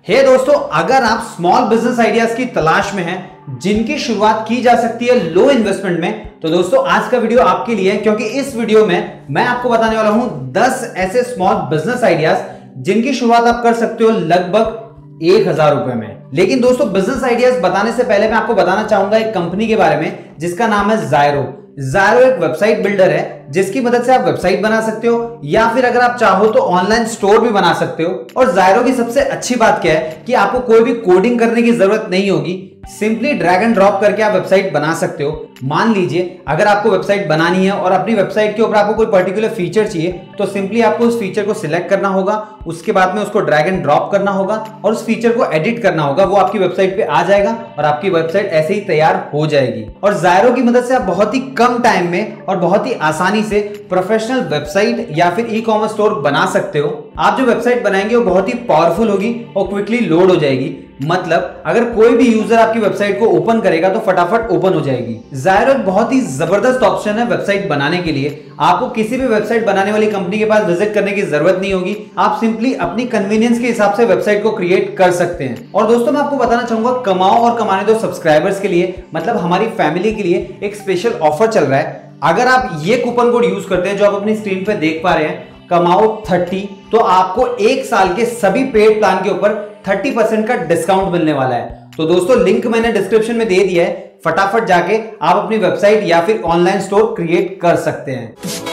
हे दोस्तों, अगर आप स्मॉल बिजनेस आइडियाज की तलाश में हैं जिनकी शुरुआत की जा सकती है लो इन्वेस्टमेंट में, तो दोस्तों आज का वीडियो आपके लिए है, क्योंकि इस वीडियो में मैं आपको बताने वाला हूं 10 ऐसे स्मॉल बिजनेस आइडियाज जिनकी शुरुआत आप कर सकते हो लगभग 1000 रुपए में। लेकिन दोस्तों, बिजनेस आइडियाज बताने से पहले मैं आपको बताना चाहूंगा एक कंपनी के बारे में जिसका नाम है जायरो। जायरो एक वेबसाइट बिल्डर है जिसकी मदद से आप वेबसाइट बना सकते हो या फिर अगर आप चाहो तो ऑनलाइन स्टोर भी बना सकते हो। और जायरो की सबसे अच्छी बात क्या है कि आपको कोई भी कोडिंग करने की जरूरत नहीं होगी, सिंपली ड्रैग एंड ड्रॉप करके आप वेबसाइट बना सकते हो। मान लीजिए अगर आपको वेबसाइट बनानी है और अपनी वेबसाइट के ऊपर आपको कोई पर्टिकुलर फीचर चाहिए, तो सिंपली आपको उस फीचर को सिलेक्ट करना होगा, उसके बाद में उसको ड्रैग एंड ड्रॉप करना होगा और उस फीचर को एडिट करना होगा। वो आपकी वेबसाइट पे आ जाएगा और आपकी वेबसाइट ऐसे ही तैयार हो जाएगी। और जायरो की मदद से आप बहुत ही कम टाइम में और बहुत ही आसानी से प्रोफेशनल वेबसाइट या फिर ई कॉमर्स स्टोर बना सकते हो। आप जो वेबसाइट बनाएंगे वो बहुत ही पावरफुल होगी और क्विकली लोड हो जाएगी। मतलब अगर कोई भी यूजर आपकी वेबसाइट को ओपन करेगा तो फटाफट ओपन हो जाएगी। जायरो एक बहुत ही जबरदस्त ऑप्शन है वेबसाइट बनाने के लिए। आपको किसी भी वेबसाइट बनाने वाली कंपनी के पास विजिट करने की जरूरत नहीं होगी, आप सिंपली अपनी कन्वीनियंस के हिसाब से वेबसाइट को क्रिएट कर सकते हैं। और दोस्तों, मैं आपको बताना चाहूंगा कमाओ और कमाने दो सब्सक्राइबर्स के लिए, मतलब हमारी फैमिली के लिए एक स्पेशल ऑफर चल रहा है। अगर आप ये कूपन कोड यूज करते हैं जो आप अपनी स्क्रीन पे देख पा रहे हैं, कमाओ 30, तो आपको एक साल के सभी पेड प्लान के ऊपर 30% का डिस्काउंट मिलने वाला है। तो दोस्तों, लिंक मैंने डिस्क्रिप्शन में दे दिया है, फटाफट जाके आप अपनी वेबसाइट या फिर ऑनलाइन स्टोर क्रिएट कर सकते हैं।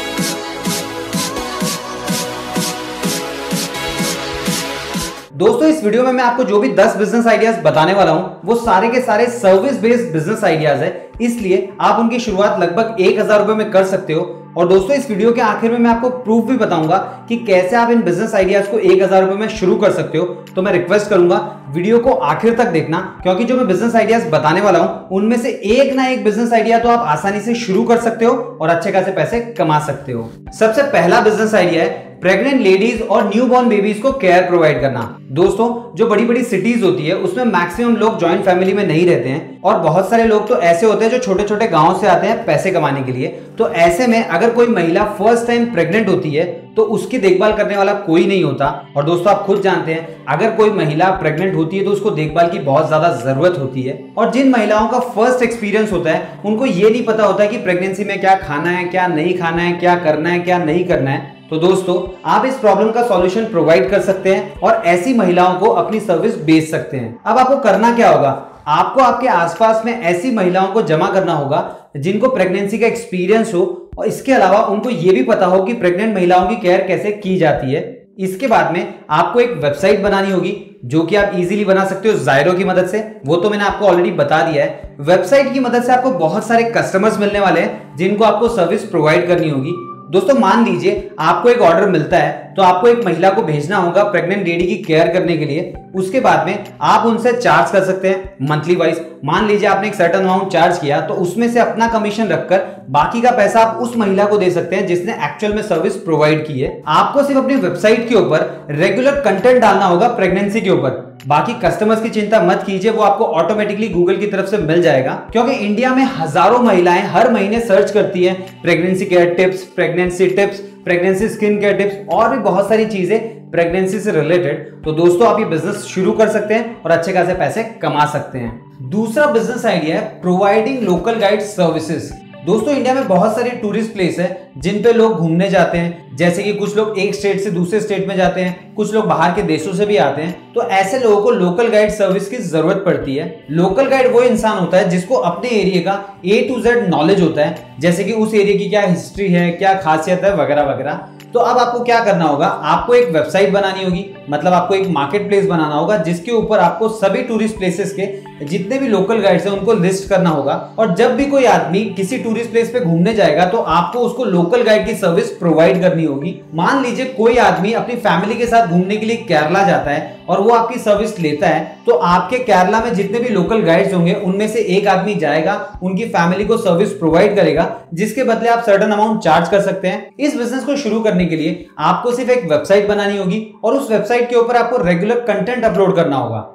दोस्तों, इस वीडियो में मैं आपको जो भी 10 बिजनेस आइडियाज बताने वाला हूं वो सारे के सारे सर्विस बेस्ड बिजनेस आइडियाज है, इसलिए आप उनकी शुरुआत लगभग 1000 रुपए में कर सकते हो। और दोस्तों, इस वीडियो के आखिर में मैं आपको प्रूफ भी बताऊंगा कि कैसे आप इन बिजनेस आइडियाज को 1000 रुपए में शुरू कर सकते हो। तो मैं रिक्वेस्ट करूंगा वीडियो को आखिर तक देखना, क्योंकि जो मैं बिजनेस आइडियाज बताने वाला हूं उनमें से एक ना एक बिजनेस आइडिया तो आप आसानी से शुरू कर सकते हो और अच्छे खासे पैसे कमा सकते हो। सबसे पहला बिजनेस आइडिया है प्रेग्नेंट लेडीज और न्यूबॉर्न बेबीज को केयर प्रोवाइड करना। दोस्तों, जो बड़ी बड़ी सिटीज होती है उसमें मैक्सिमम लोग जॉइंट फैमिली में नहीं रहते हैं और बहुत सारे लोग तो ऐसे होते हैं जो छोटे छोटे गांव से आते हैं पैसे कमाने के लिए। तो ऐसे में अगर कोई महिला फर्स्ट टाइम प्रेग्नेंट होती है तो उसकी देखभाल करने वाला कोई नहीं होता। और दोस्तों, आप खुद जानते हैं अगर कोई महिला प्रेग्नेंट होती है तो उसको देखभाल की बहुत ज्यादा जरूरत होती है। और जिन महिलाओं का फर्स्ट एक्सपीरियंस होता है उनको ये नहीं पता होता है कि प्रेगनेंसी में क्या खाना है, क्या नहीं खाना है, क्या करना है, क्या नहीं करना है। तो दोस्तों, आप इस प्रॉब्लम का सॉल्यूशन प्रोवाइड कर सकते हैं और ऐसी महिलाओं को अपनी सर्विस बेच सकते हैं। अब आपको करना क्या होगा, आपको आपके आसपास में ऐसी महिलाओं को जमा करना होगा जिनको प्रेगनेंसी का एक्सपीरियंस हो और इसके अलावा उनको यह भी पता हो कि प्रेग्नेंट महिलाओं की केयर कैसे की जाती है। इसके बाद में आपको एक वेबसाइट बनानी होगी जो कि आप इजीली बना सकते हो जायरो की मदद से। वो तो मैंने आपको ऑलरेडी बता दिया है। वेबसाइट की मदद से आपको बहुत सारे कस्टमर्स मिलने वाले हैं जिनको आपको सर्विस प्रोवाइड करनी होगी। दोस्तों, मान लीजिए आपको एक ऑर्डर मिलता है तो आपको एक महिला को भेजना होगा प्रेग्नेंट लेडी की केयर करने के लिए। उसके बाद में आप उनसे चार्ज कर सकते हैं मंथली वाइज। मान लीजिए आपने एक सर्टेन अमाउंट चार्ज किया तो उसमें से अपना कमीशन रखकर बाकी का पैसा आप उस महिला को दे सकते हैं जिसने एक्चुअल में सर्विस प्रोवाइड की है। आपको सिर्फ अपनी वेबसाइट के ऊपर रेगुलर कंटेंट डालना होगा प्रेगनेंसी के ऊपर। बाकी कस्टमर्स की चिंता मत कीजिए, वो आपको ऑटोमेटिकली गूगल की तरफ से मिल जाएगा, क्योंकि इंडिया में हजारों महिलाएं हर महीने सर्च करती हैं pregnancy care tips, pregnancy tips, pregnancy skin care tips और भी बहुत सारी चीजें प्रेगनेंसी से रिलेटेड। तो दोस्तों, आप ये बिजनेस शुरू कर सकते हैं और अच्छे खासे पैसे कमा सकते हैं। दूसरा बिजनेस आइडिया है प्रोवाइडिंग लोकल गाइड सर्विसेज। दोस्तों, इंडिया में बहुत सारे टूरिस्ट प्लेस है जिन पे लोग घूमने जाते हैं, जैसे कि कुछ लोग एक स्टेट से दूसरे स्टेट में जाते हैं, कुछ लोग बाहर के देशों से भी आते हैं। तो ऐसे लोगों को लोकल गाइड सर्विस की जरूरत पड़ती है। लोकल गाइड वो इंसान होता है जिसको अपने एरिया का A to Z नॉलेज होता है, जैसे कि उस एरिया की क्या हिस्ट्री है, क्या खासियत है, वगैरह वगैरह। तो अब आपको क्या करना होगा, आपको एक वेबसाइट बनानी होगी, मतलब आपको एक मार्केट प्लेस बनाना होगा जिसके ऊपर आपको सभी टूरिस्ट प्लेसेस के जितने भी लोकल गाइड्स हैं उनको लिस्ट करना होगा। और जब भी कोई आदमी किसी टूरिस्ट प्लेस पे घूमने जाएगा तो आपको उसको लोकल गाइड की सर्विस प्रोवाइड करनी होगी। मान लीजिए कोई आदमी अपनी फैमिली के साथ घूमने के लिए केरला जाता है और वो आपकी सर्विस लेता है, तो आपके केरला में जितने भी लोकल गाइड्स होंगे उनमें से एक आदमी जाएगा, उनकी फैमिली को सर्विस प्रोवाइड करेगा, जिसके बदले आप सर्टेन अमाउंट चार्ज कर सकते हैं। इस बिजनेस को शुरू करने के लिए आपको सिर्फ एक वेबसाइट बनानी होगी और उस वेबसाइट के ऊपर आपको रेगुलर कंटेंट अपलोड करना होगा।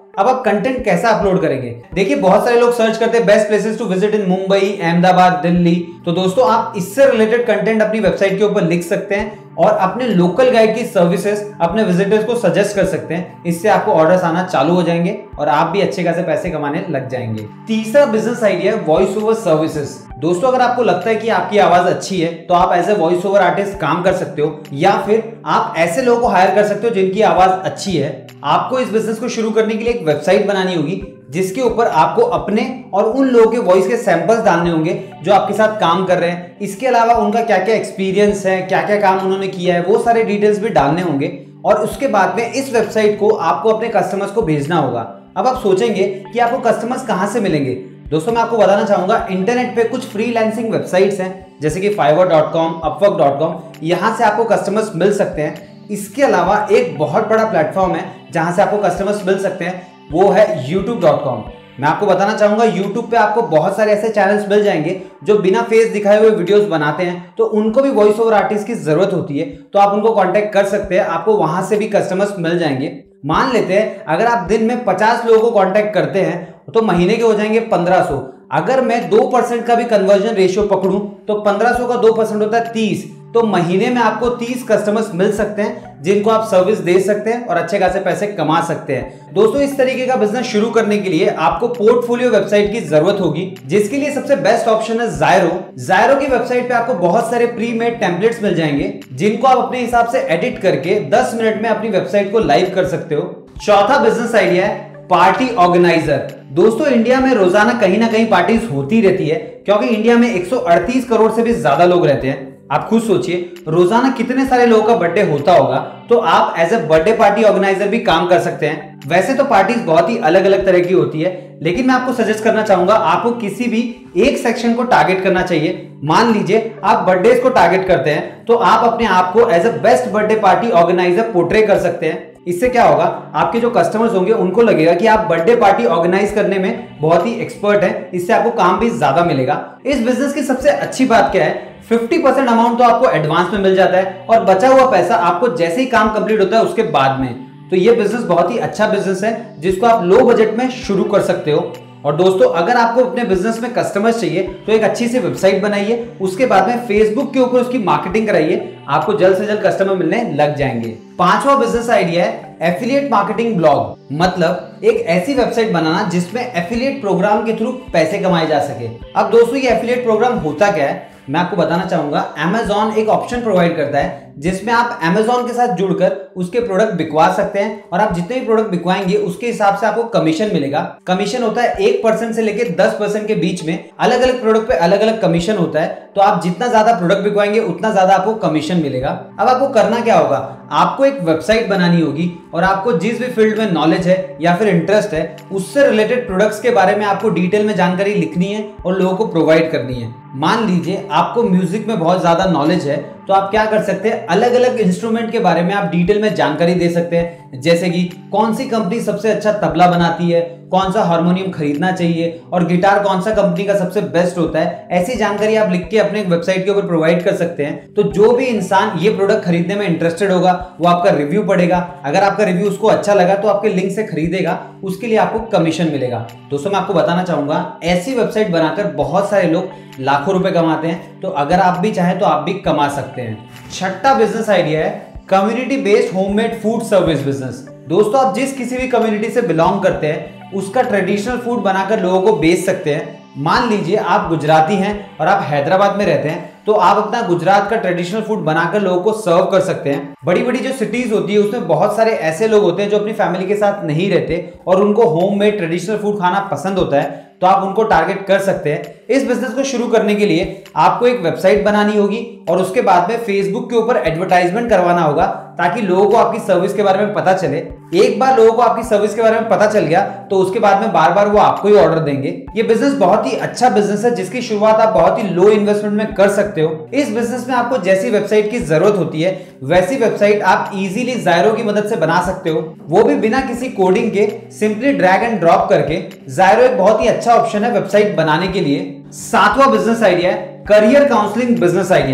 अब आप कंटेंट कैसा अपलोड करेंगे? देखिए बहुत सारे लोग सर्च करते हैं best places to visit in Mumbai, Ahmedabad, Delhi. तो दोस्तों आप इससे रिलेटेड कंटेंट अपनी वेबसाइट के ऊपर लिख सकते हैं और अपने लोकल गाइड की सर्विसेज अपने विजिटर्स को सजेस्ट कर सकते हैं। इससे आपको ऑर्डर्स आना चालू हो जाएंगे और आप भी अच्छे खासे पैसे कमाने लग जाएंगे। तीसरा बिजनेस आइडिया है वॉइस ओवर सर्विसेज। दोस्तों अगर आपको लगता है कि आपकी आवाज अच्छी है तो आप as a voice over artist काम कर सकते हो, या फिर आप ऐसे लोगों को हायर कर सकते हो जिनकी आवाज अच्छी है। आपको इस बिजनेस को शुरू करने के लिए एक वेबसाइट बनानी होगी जिसके ऊपर आपको अपने और उन लोगों के वॉइस के सैंपल्स डालने होंगे जो आपके साथ काम कर रहे हैं। इसके अलावा उनका क्या क्या एक्सपीरियंस है, क्या क्या काम उन्होंने किया है, वो सारे डिटेल्स भी डालने होंगे। और उसके बाद में इस वेबसाइट को आपको अपने कस्टमर्स को भेजना होगा। अब आप सोचेंगे कि आपको कस्टमर्स कहां से मिलेंगे? दोस्तों मैं आपको बताना चाहूंगा, इंटरनेट पे कुछ फ्रीलांसिंग वेबसाइट्स हैं जैसे कि fiverr.com, upwork.com, यहां से आपको कस्टमर्स मिल सकते हैं। इसके अलावा एक बहुत बड़ा प्लेटफॉर्म है जहां से आपको कस्टमर्स मिल सकते हैं, वो है youtube.com। मैं आपको बताना चाहूंगा YouTube पे आपको बहुत सारे ऐसे चैनल्स मिल जाएंगे जो बिना फेस दिखाए हुए वीडियोस बनाते हैं, तो उनको भी वॉइस ओवर आर्टिस्ट की जरूरत होती है, तो आप उनको कांटेक्ट कर सकते हैं, आपको वहां से भी कस्टमर्स मिल जाएंगे। मान लेते हैं अगर आप दिन में 50 लोगों को कांटेक्ट करते हैं तो महीने के हो जाएंगे 1500। अगर मैं 2% का भी कन्वर्जन रेशियो पकड़ूं तो 1500 का 2% होता है 30। तो महीने में आपको 30 कस्टमर्स मिल सकते हैं जिनको आप सर्विस दे सकते हैं और अच्छे खासे पैसे कमा सकते हैं। दोस्तों इस तरीके का बिजनेस शुरू करने के लिए आपको पोर्टफोलियो वेबसाइट की जरूरत होगी, जिसके लिए सबसे बेस्ट ऑप्शन है Zyro। Zyro की वेबसाइट पे आपको बहुत सारे प्री मेड टेम्पलेट्स मिल जाएंगे जिनको आप अपने हिसाब से एडिट करके 10 मिनट में अपनी वेबसाइट को लाइव कर सकते हो। चौथा बिजनेस आइडिया है पार्टी ऑर्गेनाइजर। दोस्तों इंडिया में रोजाना कहीं ना कहीं पार्टीज होती रहती है, क्योंकि इंडिया में 138 करोड़ से भी ज्यादा लोग रहते हैं। आप खुद सोचिए रोजाना कितने सारे लोगों का बर्थडे होता होगा, तो आप as a birthday party organiser भी काम कर सकते हैं। वैसे तो पार्टीज बहुत ही अलग अलग तरह की होती है, लेकिन मैं आपको सजेस्ट करना चाहूंगा आपको किसी भी एक सेक्शन को टारगेट करना चाहिए। मान लीजिए आप बर्थडे को टारगेट करते हैं तो आप अपने आप को as a best birthday party organiser portray कर सकते हैं। इससे क्या होगा, आपके जो कस्टमर्स होंगे उनको लगेगा कि आप बर्थडे पार्टी ऑर्गेनाइज करने में बहुत ही एक्सपर्ट हैं, इससे आपको काम भी ज्यादा मिलेगा। इस बिजनेस की सबसे अच्छी बात क्या है, 50% अमाउंट तो आपको एडवांस में मिल जाता है और बचा हुआ पैसा आपको जैसे ही काम कंप्लीट होता है उसके बाद में। तो ये बिजनेस बहुत ही अच्छा बिजनेस है जिसको आप लो बजट में शुरू कर सकते हो। और दोस्तों अगर आपको अपने बिजनेस में कस्टमर्स चाहिए तो एक अच्छी सी वेबसाइट बनाइए, उसके बाद में फेसबुक के ऊपर उसकी मार्केटिंग कराइए, आपको जल्द से जल्द कस्टमर मिलने लग जाएंगे। पांचवा बिजनेस आइडिया है एफिलिएट मार्केटिंग ब्लॉग, मतलब एक ऐसी वेबसाइट बनाना जिसमें एफिलिएट प्रोग्राम के थ्रू पैसे कमाए जा सके। अब दोस्तों ये एफिलिएट प्रोग्राम होता क्या है, मैं आपको बताना चाहूंगा। Amazon एक ऑप्शन प्रोवाइड करता है जिसमें आप Amazon के साथ जुड़कर उसके प्रोडक्ट बिकवा सकते हैं और आप जितने भी प्रोडक्ट बिकवाएंगे उसके हिसाब से आपको कमीशन मिलेगा। कमीशन होता है 1% से लेकर 10% के बीच में, अलग अलग प्रोडक्ट पे अलग अलग कमीशन होता है। तो आप जितना ज्यादा प्रोडक्ट बिकवाएंगे उतना ज्यादा आपको कमीशन मिलेगा। अब आपको करना क्या होगा, आपको एक वेबसाइट बनानी होगी और आपको जिस भी फील्ड में नॉलेज है या फिर इंटरेस्ट है उससे रिलेटेड प्रोडक्ट्स के बारे में आपको डिटेल में जानकारी लिखनी है और लोगों को प्रोवाइड करनी है। मान लीजिए आपको म्यूजिक में बहुत ज्यादा नॉलेज है तो आप क्या कर सकते हैं, अलग अलग इंस्ट्रूमेंट के बारे में आप डिटेल में जानकारी दे सकते हैं, जैसे कि कौन सी कंपनी सबसे अच्छा तबला बनाती है, कौन सा हारमोनियम खरीदना चाहिए और गिटार कौन सा कंपनी का सबसे बेस्ट होता है। ऐसी जानकारी आप लिख के अपने वेबसाइट के ऊपर प्रोवाइड कर सकते हैं। तो जो भी इंसान ये प्रोडक्ट खरीदने में इंटरेस्टेड होगा वो आपका रिव्यू पढ़ेगा, अगर आपका रिव्यू उसको अच्छा लगा तो आपके लिंक से खरीदेगा, उसके लिए आपको कमीशन मिलेगा। दोस्तों मैं आपको बताना चाहूंगा ऐसी वेबसाइट बनाकर बहुत सारे लोग लाखों रुपए कमाते हैं, तो अगर आप भी चाहें तो आप भी कमा सकते हैं। छठा बिजनेस आइडिया है community based homemade food service business. दोस्तों आप जिस किसी भी कम्युनिटी से बिलोंग करते हैं उसका ट्रेडिशनल फूड बनाकर लोगों को बेच सकते हैं। मान लीजिए आप गुजराती हैं और आप हैदराबाद में रहते हैं, तो आप अपना गुजरात का ट्रेडिशनल फूड बनाकर लोगों को सर्व कर सकते हैं। बड़ी बड़ी जो सिटीज होती है उसमें बहुत सारे ऐसे लोग होते हैं जो अपनी फैमिली के साथ नहीं रहते और उनको होममेड ट्रेडिशनल फूड खाना पसंद होता है, तो आप उनको टारगेट कर सकते हैं। इस बिजनेस को शुरू करने के लिए आपको एक वेबसाइट बनानी होगी और उसके बाद में फेसबुक के ऊपर एडवर्टाइजमेंट करवाना होगा ताकि लोगों को आपकी सर्विस के बारे में पता चले। एक बार लोगों को आपकी सर्विस के बारे में पता चल गया तो उसके बाद में बार बार वो आपको ही ऑर्डर देंगे। ये बिजनेस बहुत ही अच्छा बिजनेस है जिसकी शुरुआत आप बहुत ही लो इन्वेस्टमेंट में कर सकते हो। इस बिजनेस में आपको जैसी वेबसाइट की जरूरत होती है वैसी वेबसाइट आप इजीली Zyro की मदद से बना सकते हो, वो भी बिना किसी कोडिंग के, सिंपली ड्रैग एंड ड्रॉप करके। Zyro एक बहुत ही अच्छा ऑप्शन है वेबसाइट बनाने के लिए। सातवां बिजनेस आइडिया है करियर काउंसलिंग बिजनेस आइडिया।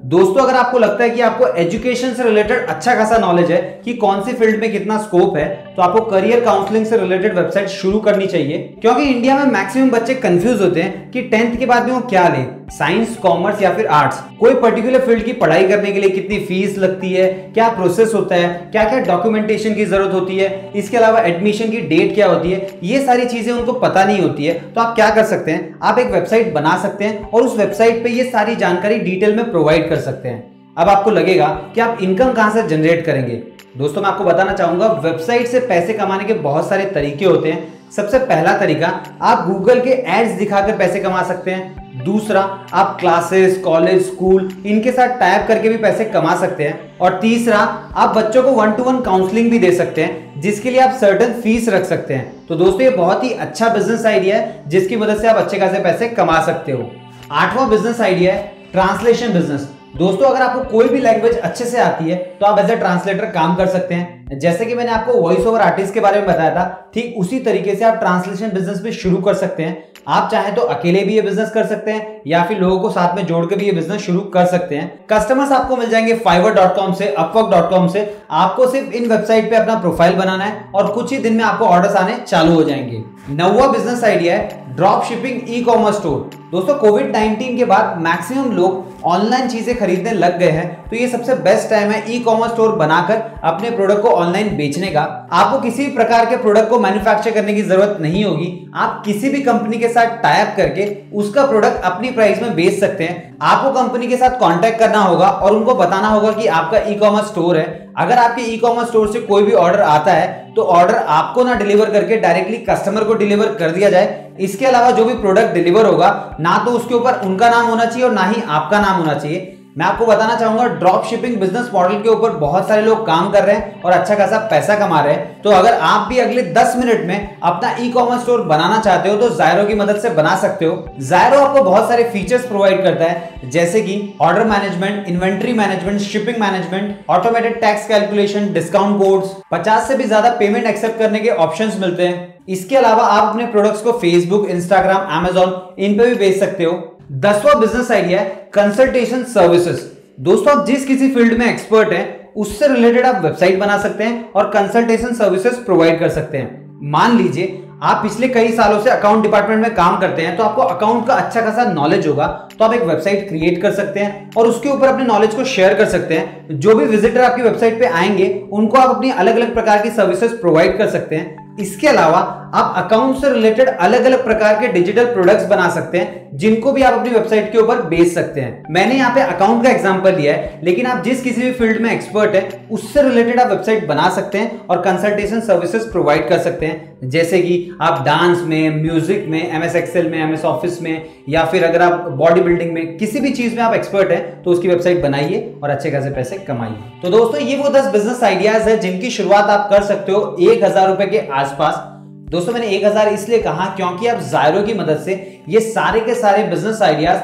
दोस्तों अगर आपको लगता है कि आपको एजुकेशन से रिलेटेड अच्छा खासा नॉलेज है कि कौन सी फील्ड में कितना स्कोप है, तो आपको करियर काउंसलिंग से रिलेटेड वेबसाइट शुरू करनी चाहिए। क्योंकि इंडिया में मैक्सिमम बच्चे कंफ्यूज होते हैं कि 10th के बाद में वो क्या लें, साइंस, कॉमर्स या फिर आर्ट्स। कोई पर्टिकुलर फील्ड की पढ़ाई करने के लिए कितनी फीस लगती है, क्या प्रोसेस होता है, क्या क्या डॉक्यूमेंटेशन की जरूरत होती है, इसके अलावा एडमिशन की डेट क्या होती है, ये सारी चीजें उनको पता नहीं होती है। तो आप क्या कर सकते हैं, आप एक वेबसाइट बना सकते हैं और उस वेबसाइट पे ये सारी जानकारी डिटेल में प्रोवाइड कर सकते हैं। अब आपको लगेगा कि आप इनकम कहां से जनरेट करेंगे। दोस्तों मैं आपको बताना चाहूंगा, वेबसाइट से पैसे कमाने के बहुत सारे तरीके होते हैं। सबसे पहला तरीका, आप गूगल के एड्स दिखाकर पैसे कमा सकते हैं। दूसरा, आप क्लासेस, कॉलेज, स्कूल इनके साथ टाइप करके भी पैसे कमा सकते हैं। और तीसरा, आप बच्चों को 1-to-1 काउंसलिंग भी दे सकते हैं, जिसके लिए आप सर्टेन फीस रख सकते हैं। तो दोस्तों ये बहुत ही अच्छा बिजनेस आइडिया है, जिसकी मदद से आप अच्छे खासे पैसे कमा सकते हो। 8वां बिजनेस आइडिया है ट्रांसलेशन बिजनेस। दोस्तों अगर आपको कोई भी लैंग्वेज अच्छे से आती है तो आप एज ए ट्रांसलेटर काम कर सकते हैं। जैसे कि मैंने आपको वॉइस ओवर आर्टिस्ट के बारे में बताया था, ठीक उसी तरीके से आप ट्रांसलेशन बिजनेस भी शुरू कर सकते हैं। आप चाहे तो अकेले भी ये बिजनेस कर सकते हैं या फिर लोगों को साथ में जोड़ के भी ये बिजनेस शुरू कर सकते हैं। कस्टमर्स आपको मिल जाएंगे fiverr.com से, upwork.com से। आपको सिर्फ इन वेबसाइट पे अपना प्रोफाइल बनाना है और कुछ ही दिन में आपको ऑर्डर्स आने चालू हो जाएंगे। 9वां बिजनेस आइडिया है drop shipping e commerce store. दोस्तों कोविड-19 के बाद मैक्सिमम लोग ऑनलाइन चीजें खरीदने लग गए हैं, तो ये सबसे बेस्ट टाइम है ई कॉमर्स स्टोर बनाकर अपने प्रोडक्ट को ऑनलाइन बेचने का। आपको किसी भी प्रकार के प्रोडक्ट को मैन्युफैक्चर करने की जरूरत नहीं होगी। आप किसी भी कंपनी के साथ टाई अप करके उसका प्रोडक्ट अपनी प्राइस में बेच सकते हैं। आपको कंपनी के साथ कांटेक्ट करना होगा और उनको बताना होगा कि आपका ई कॉमर्स स्टोर है। अगर आपके ई कॉमर्स स्टोर से कोई भी ऑर्डर आता है तो ऑर्डर आपको ना डिलीवर करके डायरेक्टली कस्टमर को डिलीवर कर दिया जाए। इसके अलावा जो भी प्रोडक्ट डिलीवर होगा, ना तो उसके ऊपर उनका नाम होना चाहिए और ना ही आपका नाम होना चाहिए। मैं आपको बताना चाहूंगा, ड्रॉप शिपिंग बिजनेस मॉडल के ऊपर बहुत सारे लोग काम कर रहे हैं और अच्छा खासा पैसा कमा रहे हैं। तो अगर आप भी अगले 10 मिनट में अपना ई कॉमर्स स्टोर बनाना चाहते हो तो ज़ायरो की मदद से बना सकते हो। ज़ायरो आपको बहुत सारे फीचर्स प्रोवाइड करता है, जैसे कि order management, inventory management, shipping management, automated tax calculation, discount codes, 50 से भी ज्यादा पेमेंट एक्सेप्ट करने के ऑप्शंस मिलते हैं। इसके अलावा आप अपने प्रोडक्ट्स को फेसबुक, इंस्टाग्राम, अमेजॉन इन पे भी बेच सकते हो। 10वां बिजनेस आइडिया है कंसल्टेशन सर्विसेज। दोस्तों आप जिस किसी फील्ड में एक्सपर्ट हैं, उससे रिलेटेड आप वेबसाइट बना सकते हैं और कंसल्टेशन सर्विसेज प्रोवाइड कर सकते हैं। मान लीजिए आप पिछले कई सालों से अकाउंट डिपार्टमेंट में काम करते हैं, तो आपको अकाउंट का अच्छा खासा नॉलेज होगा। तो आप एक वेबसाइट क्रिएट कर सकते हैं और उसके ऊपर अपने नॉलेज को शेयर कर सकते हैं। जो भी विजिटर आपकी वेबसाइट पे आएंगे उनको आप अपनी अलग अलग प्रकार की सर्विसेज प्रोवाइड कर सकते हैं। इसके अलावा आप अकाउंट से रिलेटेड अलग अलग प्रकार के डिजिटल प्रोडक्ट्स बना सकते हैं, जिनको भी आप अपनी वेबसाइट के ऊपर बेच सकते हैं। मैंने यहाँ पे अकाउंट का एग्जांपल लिया है, लेकिन आप जिस किसी भी फील्ड में एक्सपर्ट है उससे रिलेटेड आप वेबसाइट बना सकते हैं और कंसल्टेशन सर्विसेज प्रोवाइड कर सकते हैं। जैसे कि आप डांस में, म्यूजिक में, एमएस एक्सेल में, एमएस ऑफिस में, या फिर अगर आप बॉडी बिल्डिंग में, किसी भी चीज में आप एक्सपर्ट है तो उसकी वेबसाइट बनाइए और अच्छे खासे पैसे कमाइए। तो दोस्तों ये वो 10 बिजनेस आइडियाज है जिनकी शुरुआत आप कर सकते हो 1000 रुपए के आसपास। दोस्तों मैंने 1000 इसलिए कहा क्योंकि आप ज़ायरो की मदद से ये सारे के सारे बिजनेस आइडियाज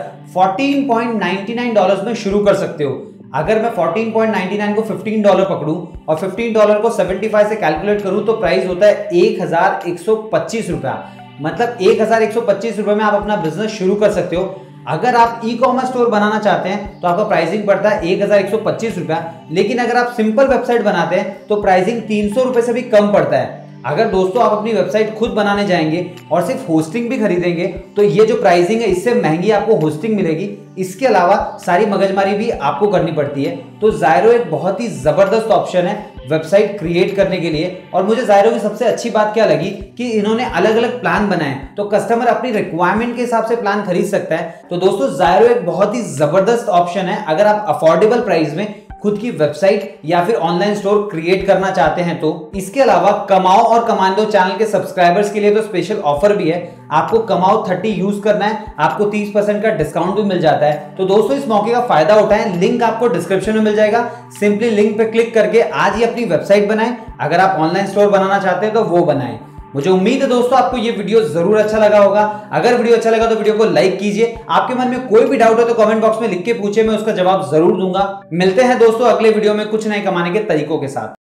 $14.99 में शुरू कर सकते हो। अगर मैं 14.99 को $15 पकड़ूं और $15 को 75 से कैलकुलेट करूं तो प्राइस होता है 1125 रुपया। मतलब 1125 रुपए में आप अपना बिजनेस शुरू कर सकते हो। अगर आप ई कॉमर्स स्टोर बनाना चाहते हैं तो आपका प्राइसिंग पड़ता है 1125 रुपया, लेकिन अगर आप सिंपल वेबसाइट बनाते हैं तो प्राइसिंग 300 रुपए से भी कम पड़ता है। अगर दोस्तों आप अपनी वेबसाइट खुद बनाने जाएंगे और सिर्फ होस्टिंग भी खरीदेंगे तो ये जो प्राइसिंग है इससे महंगी आपको होस्टिंग मिलेगी। इसके अलावा सारी मगजमारी भी आपको करनी पड़ती है। तो ज़ायरो एक बहुत ही जबरदस्त ऑप्शन है वेबसाइट क्रिएट करने के लिए। और मुझे ज़ायरो की सबसे अच्छी बात क्या लगी कि इन्होंने अलग अलग प्लान बनाए, तो कस्टमर अपनी रिक्वायरमेंट के हिसाब से प्लान खरीद सकता है। तो दोस्तों ज़ायरो एक बहुत ही जबरदस्त ऑप्शन है अगर आप अफोर्डेबल प्राइस में खुद की वेबसाइट या फिर ऑनलाइन स्टोर क्रिएट करना चाहते हैं तो। इसके अलावा कमाओ और कमांडो चैनल के सब्सक्राइबर्स के लिए तो स्पेशल ऑफर भी है। आपको कमाओ 30 यूज करना है, आपको 30% का डिस्काउंट भी मिल जाता है। तो दोस्तों इस मौके का फायदा उठाएं। लिंक आपको डिस्क्रिप्शन में मिल जाएगा, सिंपली लिंक पे क्लिक करके आज ही अपनी वेबसाइट बनाएं। अगर आप ऑनलाइन स्टोर बनाना चाहते हैं तो वो बनाएं। मुझे उम्मीद है दोस्तों आपको ये वीडियो जरूर अच्छा लगा होगा। अगर वीडियो अच्छा लगा तो वीडियो को लाइक कीजिए। आपके मन में कोई भी डाउट हो तो कमेंट बॉक्स में लिख के पूछे, मैं उसका जवाब जरूर दूंगा। मिलते हैं दोस्तों अगले वीडियो में कुछ नए कमाने के तरीकों के साथ।